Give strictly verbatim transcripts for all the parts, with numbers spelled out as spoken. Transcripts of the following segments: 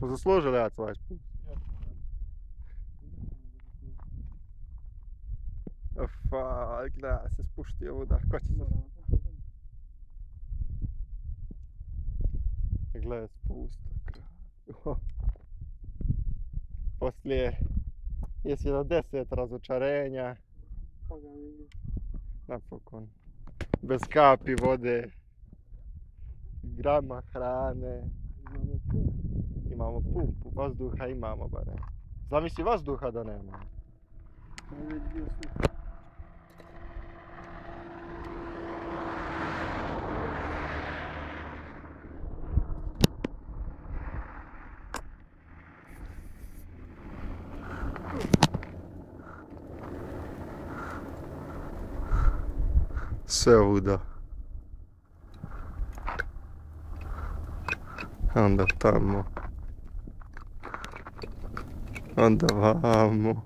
smo zaslužili ja svoj spust. Fa, gleda se spušti ovuda, ko će se... Gledaj spust. Poslije je sedamdeset razočarenja. Napokon. Bez kapi vode. Grama hrane. Imamo pumpu, vazduha imamo barem. Zamisli vazduha da nema. Sve ovuda. Onda tamo. Onda vamo.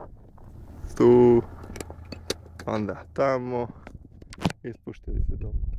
Tu. Onda tamo. I spuštili se doma.